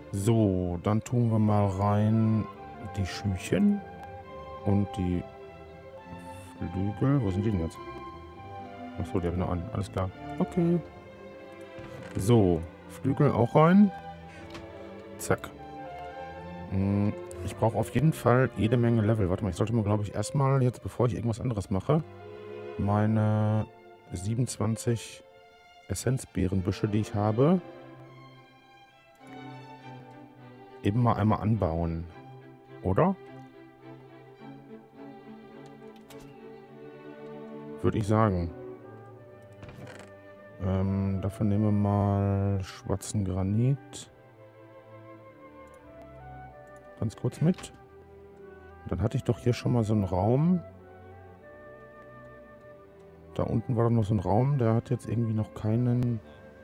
So, dann tun wir mal rein die Schüchen und die Flügel. Wo sind die denn jetzt? Achso, die habe ich noch an. Alles klar. Okay. So, Flügel auch rein. Zack. Ich brauche auf jeden Fall jede Menge Level. Warte mal, ich sollte mir, glaube ich, erstmal jetzt, bevor ich irgendwas anderes mache, meine 27 Essenzbeerenbüsche, die ich habe, eben mal einmal anbauen. Oder? Würde ich sagen. Dafür nehmen wir mal schwarzen Granit. Ganz kurz mit. Dann hatte ich doch hier schon mal so einen Raum. Da unten war doch noch so ein Raum, der hat jetzt irgendwie noch keinen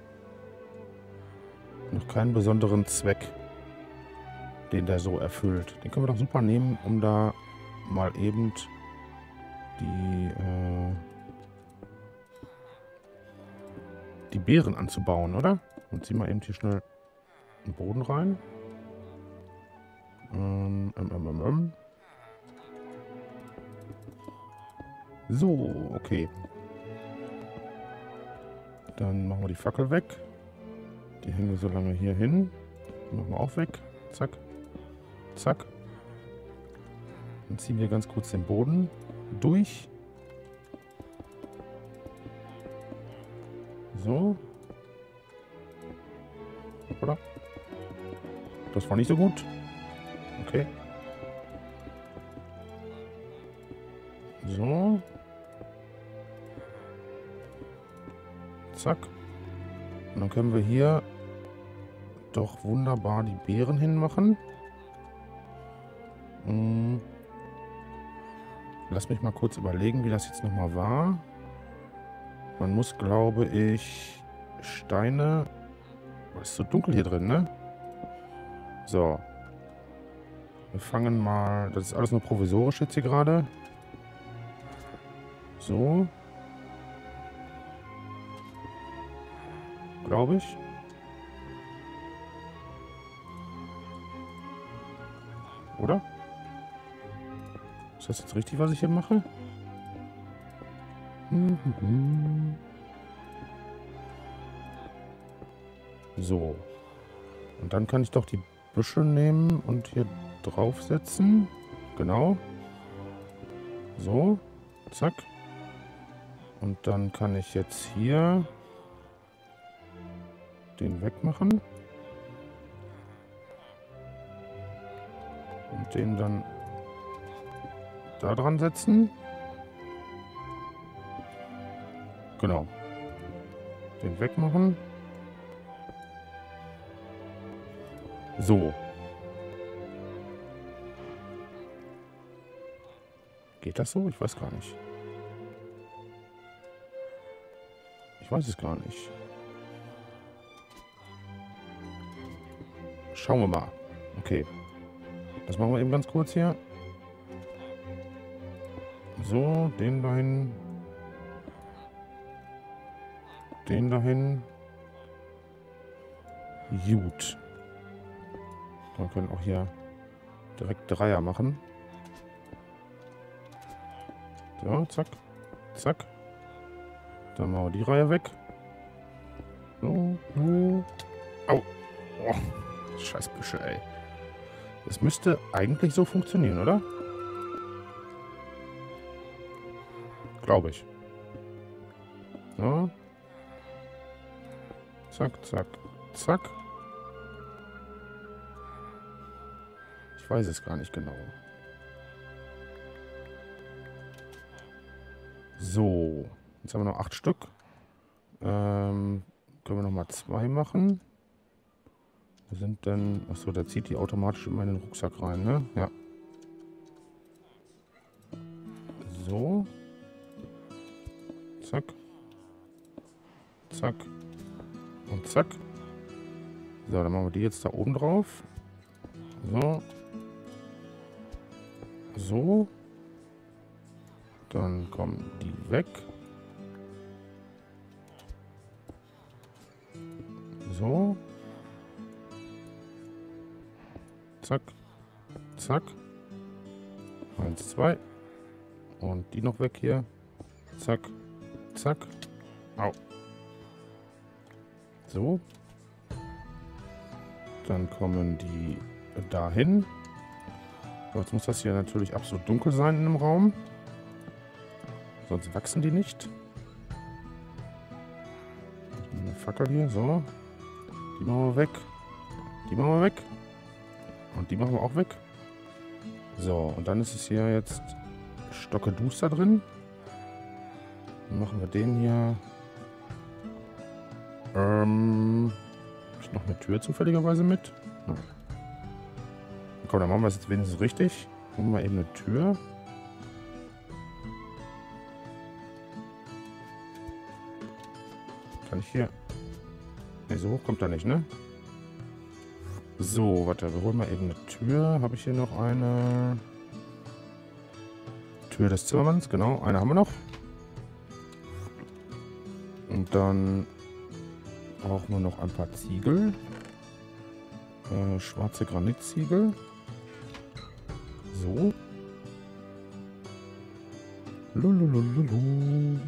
besonderen Zweck, den der so erfüllt. Den können wir doch super nehmen, um da mal eben die Beeren anzubauen, oder? Und zieh mal eben hier schnell einen Boden rein. So, okay. Dann machen wir die Fackel weg. Die hängen wir so lange hier hin. Die machen wir auch weg. Zack. Zack. Dann ziehen wir ganz kurz den Boden durch. So. Oder? Das war nicht so gut. Okay. So. Zack. Und dann können wir hier doch wunderbar die Beeren hinmachen. Lass mich mal kurz überlegen, wie das jetzt nochmal war. Man muss, glaube ich, Steine... Oh, ist so dunkel hier drin, ne? So. Wir fangen mal... Das ist alles nur provisorisch jetzt hier gerade. So. Glaube ich. Oder? Ist das jetzt richtig, was ich hier mache? So. Und dann kann ich doch die Büsche nehmen und hier draufsetzen. Genau. So. Zack. Und dann kann ich jetzt hier den wegmachen. Und den dann da dran setzen. Genau. Den wegmachen. So. Geht das so? Ich weiß gar nicht. Ich weiß es gar nicht. Schauen wir mal. Okay. Das machen wir eben ganz kurz hier. So, den dahin. Den dahin. Gut. Wir können auch hier direkt Dreier machen. So, zack. Zack. Dann machen wir die Reihe weg. So, so. Au. Oh, scheiß Büsche, ey. Das müsste eigentlich so funktionieren, oder? Glaube ich. So. Zack, zack, zack. Ich weiß es gar nicht genau. So. Jetzt haben wir noch 8 Stück. Können wir noch mal 2 machen. Wo sind denn... Achso, da zieht die automatisch immer in den Rucksack rein, ne? Ja. So. Zack. Zack. Und zack. So, dann machen wir die jetzt da oben drauf. So. So. Dann kommen die weg. So. zack, zack. 1, 2. Und die noch weg hier. Zack, zack. Au. So. Dann kommen die dahin. Jetzt muss das hier natürlich absolut dunkel sein in dem Raum. Sonst wachsen die nicht. Eine Fackel hier, so. Die machen wir weg. Die machen wir weg. Und die machen wir auch weg. So, und dann ist es hier jetzt stockeduster drin. Dann machen wir den hier. Ist noch eine Tür zufälligerweise mit? Nein. Komm, dann machen wir es jetzt wenigstens richtig. Machen wir eben eine Tür. Kann ich hier... Ne, so hoch kommt er nicht, ne? So, warte, wir holen mal eben eine Tür. Habe ich hier noch eine... Tür des Zimmermanns, genau. Eine haben wir noch. Und dann brauchen wir noch ein paar Ziegel. Schwarze Granitziegel. So. Lululululu.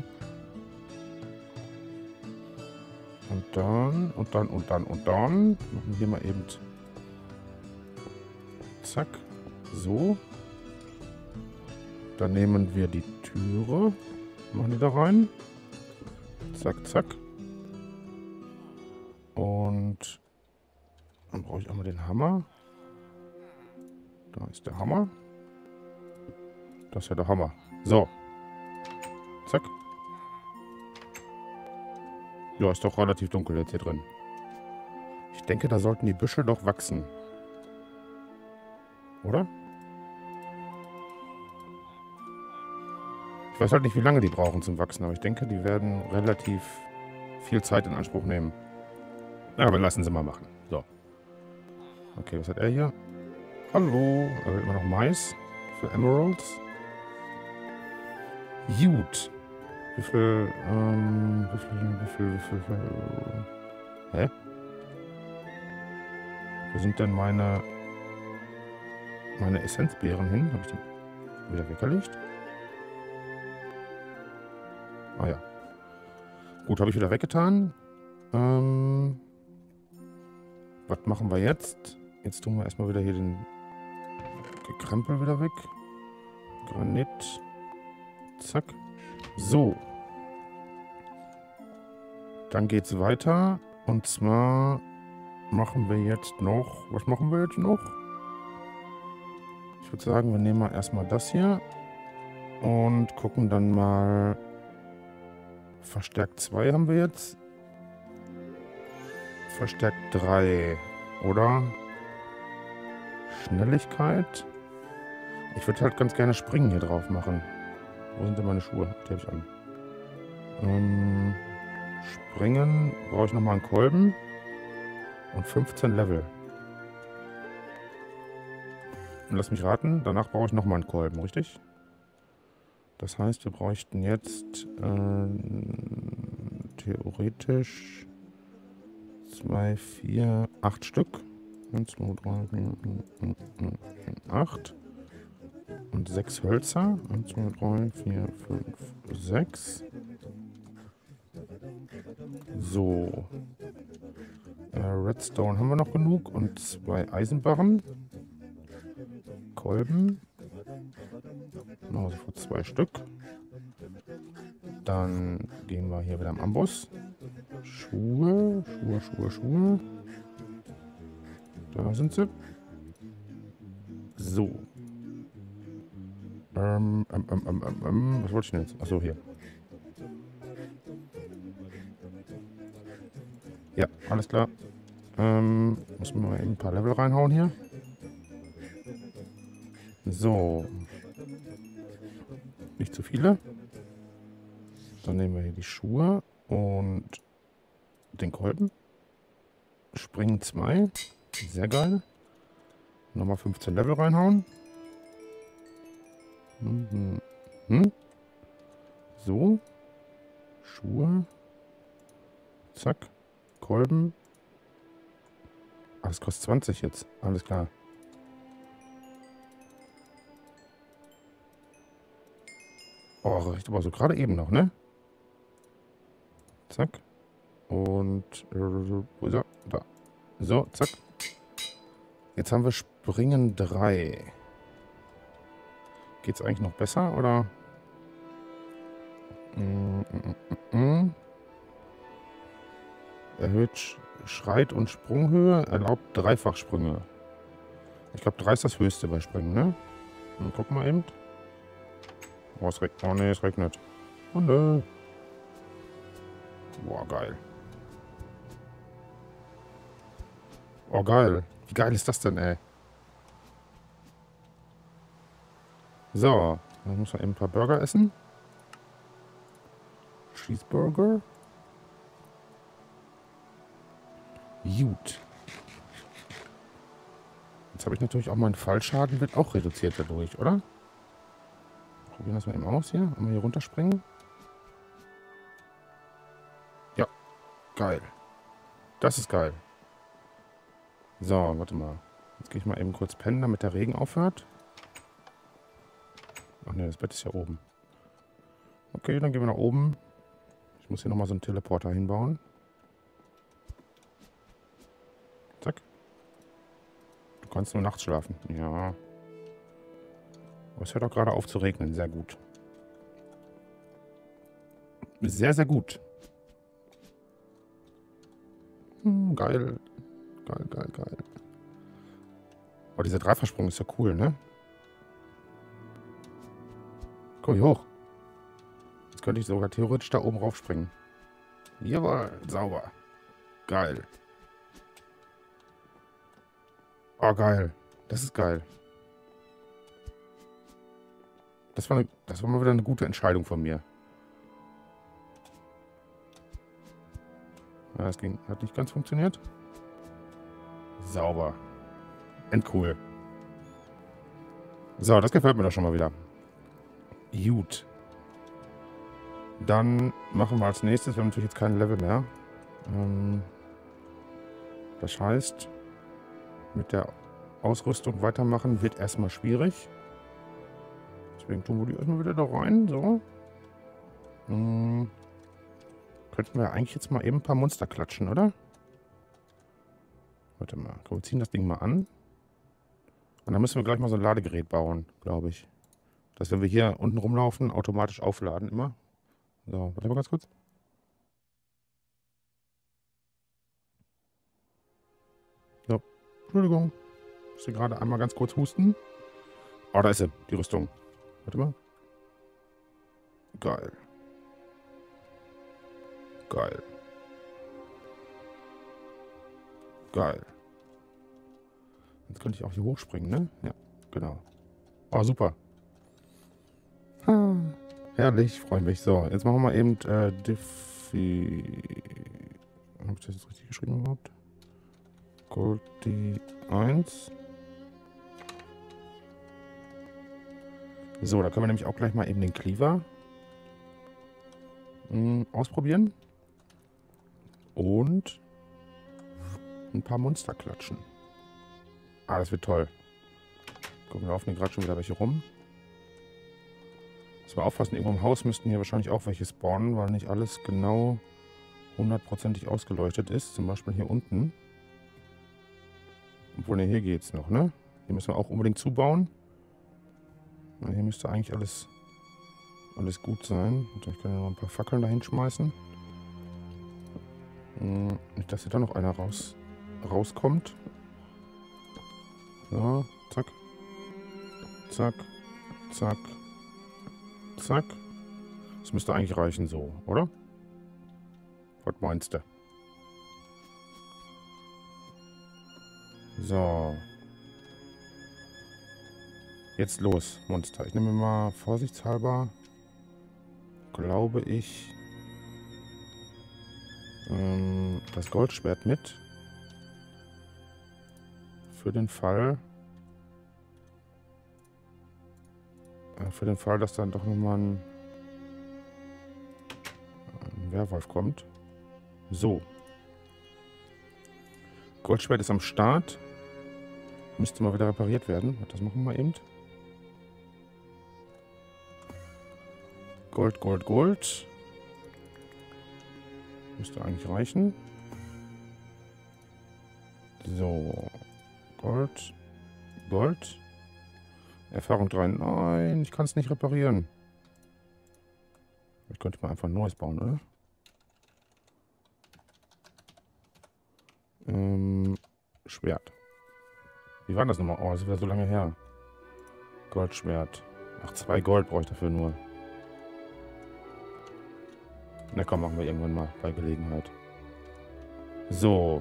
Und dann. Machen wir hier mal eben. Zack. So. Dann nehmen wir die Türe. Machen die da rein. Zack, zack. Und dann brauche ich einmal den Hammer. Da ist der Hammer. Das ist ja der Hammer. So. Zack. Ja, ist doch relativ dunkel jetzt hier drin. Ich denke, da sollten die Büsche doch wachsen. Oder? Ich weiß halt nicht, wie lange die brauchen zum Wachsen, aber ich denke, die werden relativ viel Zeit in Anspruch nehmen. Ja, aber lassen sie mal machen. So. Okay, was hat er hier? Hallo. Er will immer noch Mais für Emeralds. Gut. Wie viel, hä? Wo sind denn meine Essenzbeeren hin? Habe ich die wieder weggelegt? Ah ja. Gut, habe ich wieder weggetan. Was machen wir jetzt? Jetzt tun wir erstmal wieder hier den Gekrempel wieder weg. Granit. Zack. So. Dann geht's weiter. Und zwar machen wir jetzt noch... Was machen wir jetzt noch? Ich würde sagen, wir nehmen mal erstmal das hier. Und gucken dann mal... Verstärkt 2 haben wir jetzt. Verstärkt 3. Oder? Schnelligkeit. Ich würde halt ganz gerne Springen hier drauf machen. Wo sind denn meine Schuhe? Die habe ich an. Springen brauche ich nochmal einen Kolben. Und 15 Level. Und lass mich raten, danach brauche ich nochmal einen Kolben, richtig? Das heißt, wir bräuchten jetzt theoretisch 2, 4, 8 Stück. 1, 2, 3, 4, 5, 8. Und 6 Hölzer. 1, 2, 3, 4, 5, 6. So. Redstone haben wir noch genug. Und 2 Eisenbarren. Kolben. Genau, sofort 2 Stück. Dann gehen wir hier wieder am Amboss. Schuhe. Da sind sie. So. Was wollte ich denn jetzt? Achso, hier. Ja, alles klar. Muss man mal eben ein paar Level reinhauen hier. So. Nicht zu viele. Dann nehmen wir hier die Schuhe und den Kolben. Springen 2. Sehr geil. Nochmal 15 Level reinhauen. So. Schuhe. Zack. Kolben. Ah, das kostet 20 jetzt. Alles klar. Oh, reicht aber so gerade eben noch, ne? Zack. Und wo ist er? Da. So, zack. Jetzt haben wir Springen 3. Geht's eigentlich noch besser, oder? Erhöht Schreit- und Sprunghöhe, erlaubt Dreifachsprünge. Ich glaube, 3 ist das höchste bei Springen, ne? Dann gucken wir eben. Oh, oh ne, es regnet. Oh ne. Boah, geil. Oh, geil. Wie geil ist das denn, ey? So, dann muss man eben ein paar Burger essen. Cheeseburger. Gut. Jetzt habe ich natürlich auch meinen Fallschaden, wird auch reduziert dadurch, oder? Probieren das mal eben aus hier. Einmal hier runterspringen. Ja, geil. Das ist geil. So, warte mal. Jetzt gehe ich mal eben kurz pennen, damit der Regen aufhört. Ach ne, das Bett ist ja oben. Okay, dann gehen wir nach oben. Ich muss hier nochmal so einen Teleporter hinbauen. Zack. Du kannst nur nachts schlafen. Ja. Aber es hört auch gerade auf zu regnen. Sehr gut. Sehr, sehr gut. Geil. Geil, geil, geil. Oh, dieser Dreifachsprung ist ja cool, ne? Komm hier hoch. Jetzt könnte ich sogar theoretisch da oben raufspringen. Jawohl, sauber. Geil. Oh, geil. Das ist geil. Das war mal wieder eine gute Entscheidung von mir. Ja, das hat nicht ganz funktioniert. Sauber. Endcool. So, das gefällt mir doch schon mal wieder. Gut. Dann machen wir als nächstes, wir haben natürlich jetzt kein Level mehr. Das heißt, mit der Ausrüstung weitermachen wird erstmal schwierig. Deswegen tun wir die erstmal wieder da rein. So. Könnten wir eigentlich jetzt mal eben ein paar Monster klatschen, oder? Warte mal, komm, wir ziehen das Ding mal an. Und dann müssen wir gleich mal so ein Ladegerät bauen, glaube ich. Dass, wenn wir hier unten rumlaufen, automatisch aufladen immer. So, warte mal ganz kurz. So, Entschuldigung. Ich musste gerade einmal ganz kurz husten. Oh, da ist sie, die Rüstung. Warte mal. Geil. Geil. Geil. Jetzt könnte ich auch hier hochspringen, ne? Ja, genau. Oh, super. Ah, herrlich, freue mich. So, jetzt machen wir mal eben Diffi... Habe ich das jetzt richtig geschrieben überhaupt? Goldie 1. So, da können wir nämlich auch gleich mal eben den Cleaver ausprobieren. Und ein paar Monster klatschen. Ah, das wird toll. Gucken, wir laufen hier gerade schon wieder welche rum. Muss mal aufpassen, irgendwo im Haus müssten hier wahrscheinlich auch welche spawnen, weil nicht alles genau hundertprozentig ausgeleuchtet ist. Zum Beispiel hier unten. Obwohl, ne, hier geht's noch, ne? Hier müssen wir auch unbedingt zubauen. Na, hier müsste eigentlich alles gut sein. Und ich kann ja noch ein paar Fackeln dahin schmeißen. Nicht, dass hier da noch einer rauskommt. So, zack. Zack. Zack. Zack. Das müsste eigentlich reichen so, oder? Was meinst du? So. Jetzt los, Monster. Ich nehme mal vorsichtshalber, glaube ich, das Goldschwert mit. Für den Fall, dass dann doch nochmal ein Werwolf kommt. So. Goldschwert ist am Start. Müsste mal wieder repariert werden. Das machen wir eben. Gold, Gold, Gold. Müsste eigentlich reichen. So. Gold. Gold. Erfahrung 3. Nein, ich kann es nicht reparieren. Ich könnte mal einfach ein neues bauen, oder? Schwert. Wie war das nochmal? Oh, das ist wieder so lange her. Goldschwert. Ach, 2 Gold brauche ich dafür nur. Na komm, machen wir irgendwann mal bei Gelegenheit. So.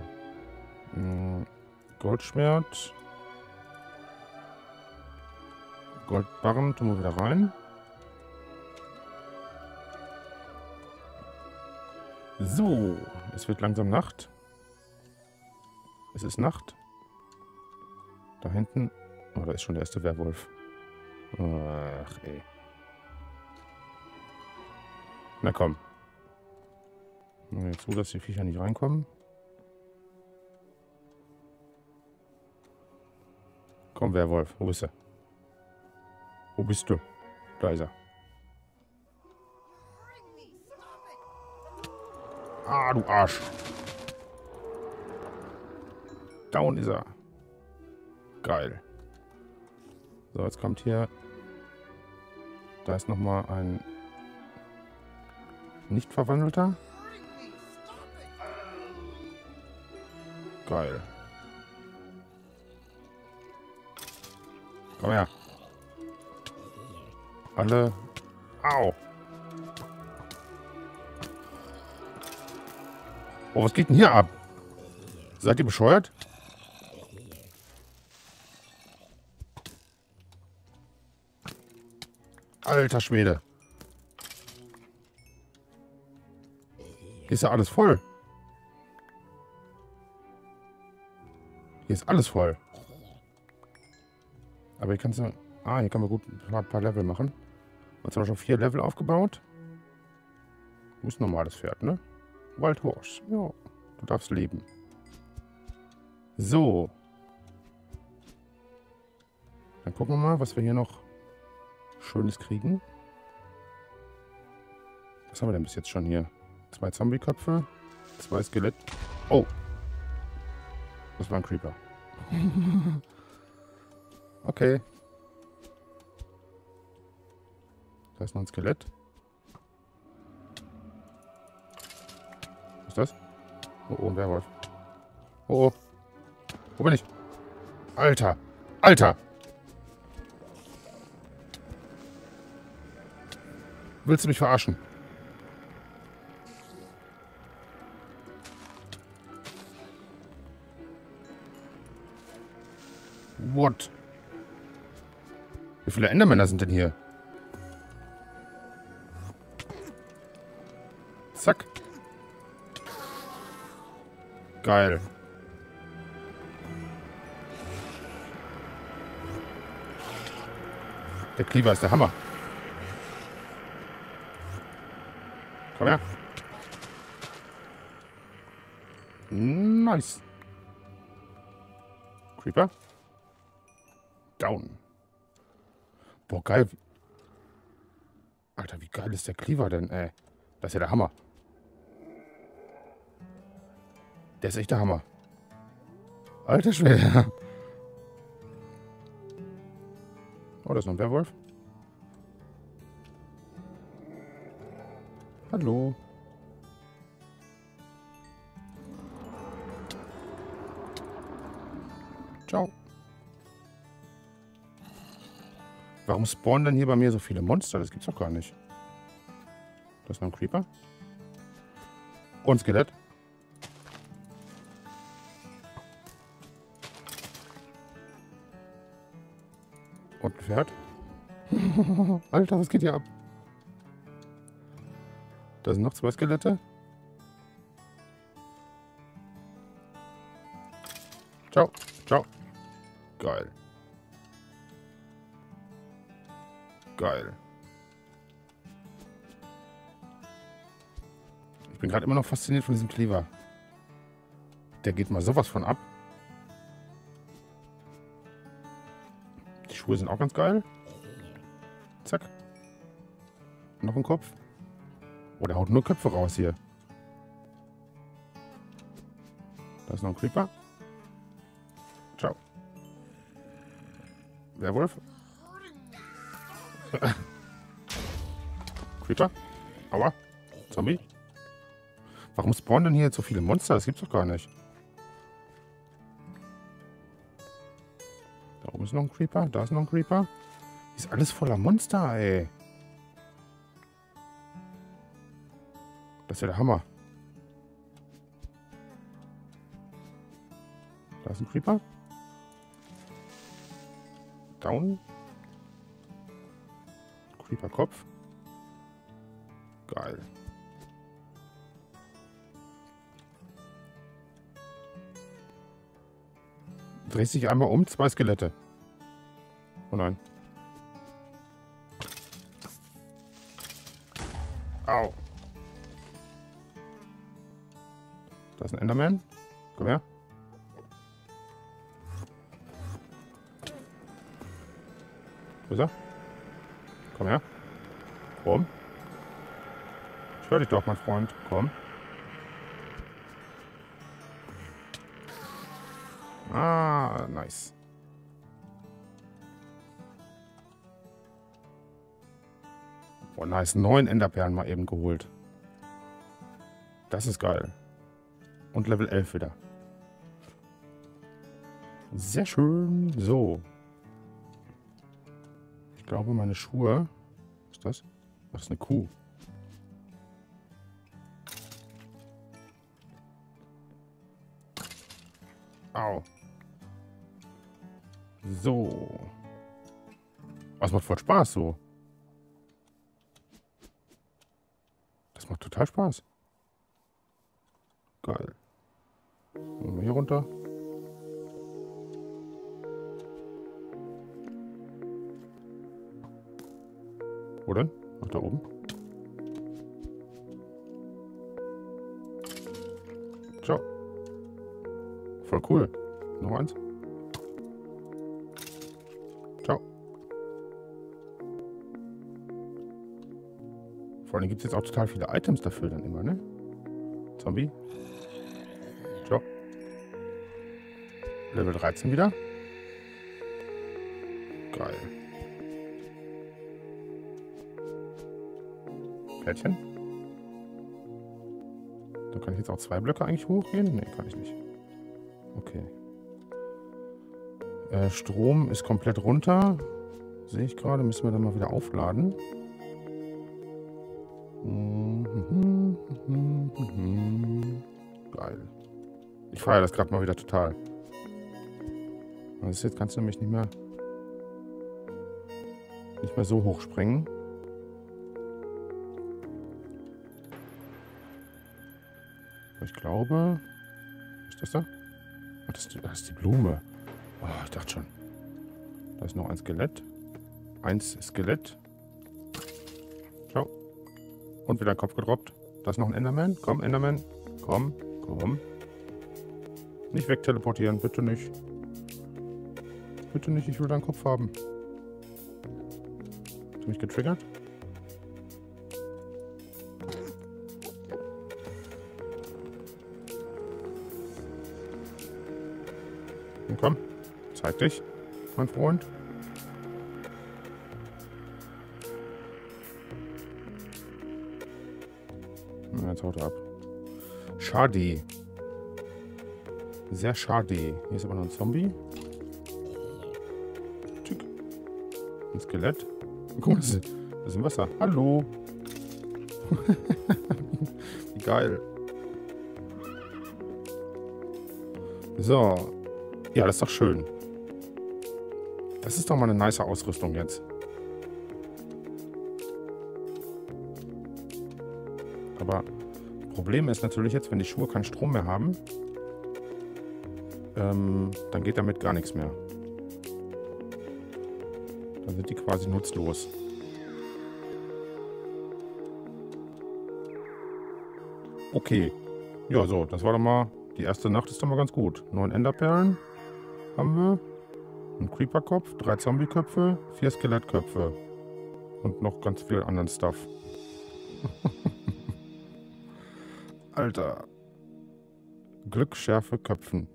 Goldschwert. Goldbarren tun wir wieder rein. So. Es wird langsam Nacht. Es ist Nacht. Da hinten. Oh, da ist schon der erste Werwolf. Ach, ey. Na komm. Machen wir jetzt so, dass die Viecher nicht reinkommen. Komm, Werwolf. Wo bist du? Wo bist du? Da ist er. Ah, du Arsch. Down ist er. Geil. So, jetzt kommt hier... Da ist nochmal ein... Nicht verwandelter. Geil. Komm her. Alle... Au. Oh, was geht denn hier ab? Seid ihr bescheuert? Alter Schwede. Hier ist ja alles voll. Hier ist alles voll. Aber hier kannst du... Ah, hier kann man gut ein paar Level machen. Jetzt haben wir schon 4 Level aufgebaut. Du bist ein normales Pferd, ne? Wild Horse. Ja, du darfst leben. So. Dann gucken wir mal, was wir hier noch Schönes kriegen. Was haben wir denn bis jetzt schon hier? 2 Zombie-Köpfe, 2 Skelett. Oh. Das war ein Creeper. Okay. Da ist noch ein Skelett. Was ist das? Oh, oh, ein Werwolf. Oh, oh. Wo bin ich? Alter. Alter. Willst du mich verarschen? What? Wie viele Endermänner sind denn hier? Zack. Geil. Der Cleaver ist der Hammer. Komm her. Nice. Creeper. Down. Boah, geil. Alter, wie geil ist der Cleaver denn, ey? Das ist ja der Hammer. Der ist echt der Hammer. Alter Schwede. Oh, da ist noch ein Werwolf. Hallo. Ciao. Warum spawnen denn hier bei mir so viele Monster? Das gibt's doch gar nicht. Da ist noch ein Creeper. Und ein Skelett. Und ein Pferd. Alter, was geht hier ab? Da sind noch 2 Skelette. Ciao, ciao. Geil. Geil. Ich bin gerade immer noch fasziniert von diesem Cleaver. Der geht mal sowas von ab. Die Schuhe sind auch ganz geil. Zack. noch ein Kopf. Oh, der haut nur Köpfe raus hier. Da ist noch ein Creeper. Ciao. Werwolf. Creeper. Aua. Zombie. Warum spawnen denn hier jetzt so viele Monster? Das gibt's doch gar nicht. Da oben ist noch ein Creeper. Da ist noch ein Creeper. Hier ist alles voller Monster, ey. Das ist ja der Hammer. Da ist ein Creeper. Down. Creeper-Kopf. Geil. Dreht sich einmal um, 2 Skelette. Oh nein. Au. Da ist ein Enderman. Komm her. Wo ist er? Komm her. Komm. Ich höre dich doch, mein Freund. Komm. Ah, nice. Oh, nice. 9 Enderperlen mal eben geholt. Das ist geil. Und Level 11 wieder. Sehr schön. So. Ich glaube, meine Schuhe... Was ist das? Das ist eine Kuh. Au. So. Das macht voll Spaß so. Das macht total Spaß. Geil. Gehen wir hier runter. Wo denn? Ach, da oben. Ciao. Voll cool. Noch eins. Ciao. Vor allem gibt es jetzt auch total viele Items dafür dann immer, ne? Zombie. Ciao. Level 13 wieder. Geil. Pferdchen. Da kann ich jetzt auch 2 Blöcke eigentlich hochgehen? Ne, kann ich nicht. Okay. Strom ist komplett runter. Sehe ich gerade. Müssen wir dann mal wieder aufladen. Geil. Ich feiere das gerade mal wieder total. Also jetzt kannst du nämlich nicht mehr so hoch springen. Ich glaube... Was ist das da? Oh, das ist die Blume. Oh, ich dachte schon. Da ist noch ein Skelett. 1 Skelett. Ciao. Und wieder ein Kopf gedroppt. Da ist noch ein Enderman. Komm, Enderman. Komm, komm. Nicht wegteleportieren, bitte nicht. Bitte nicht, ich will deinen Kopf haben. Hast du mich getriggert? Und komm, zeig dich, mein Freund. Na, jetzt haut er ab. Schade. Sehr schade. Hier ist aber noch ein Zombie. Tschück. Ein Skelett. Guck mal, das ist im Wasser. Hallo. Wie geil. So. Ja, das ist doch schön. Das ist doch mal eine nice Ausrüstung jetzt. Aber Problem ist natürlich jetzt, wenn die Schuhe keinen Strom mehr haben, dann geht damit gar nichts mehr. Dann sind die quasi nutzlos. Okay. Ja, so, das war doch mal... Die erste Nacht ist doch mal ganz gut. 9 Enderperlen haben wir. Ein Creeper-Kopf, 3 Zombie-Köpfe, 4 Skelettköpfe. Und noch ganz viel anderen Stuff. Alter. Glücksschärfe Köpfen.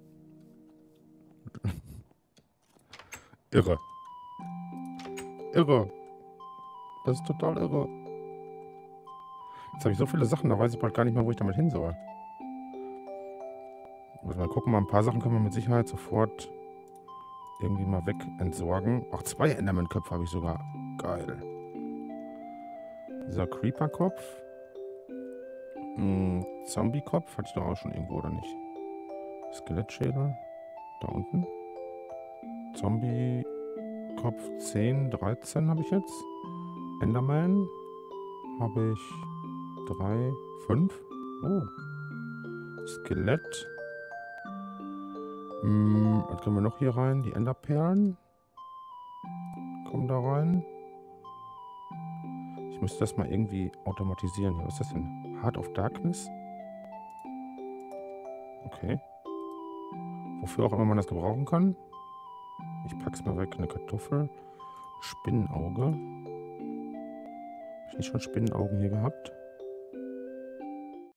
Irre. Irre. Das ist total irre. Jetzt habe ich so viele Sachen, da weiß ich bald gar nicht mehr, wo ich damit hin soll. Also mal gucken, mal ein paar Sachen können wir mit Sicherheit sofort irgendwie mal weg entsorgen. Auch 2 Enderman-Köpfe habe ich sogar. Geil. Dieser Creeper-Kopf. Zombie-Kopf hatte ich doch auch schon irgendwo, oder nicht? Skelettschädel. Da unten. Zombie-Kopf 10, 13 habe ich jetzt. Enderman habe ich 3, 5. Oh. Skelett. Was können wir noch hier rein? Die Enderperlen. Kommen da rein. Ich müsste das mal irgendwie automatisieren. Was ist das denn? Heart of Darkness? Okay. Wofür auch immer man das gebrauchen kann. Ich pack's mal weg. Eine Kartoffel. Spinnenauge. Habe ich nicht schon Spinnenaugen hier gehabt?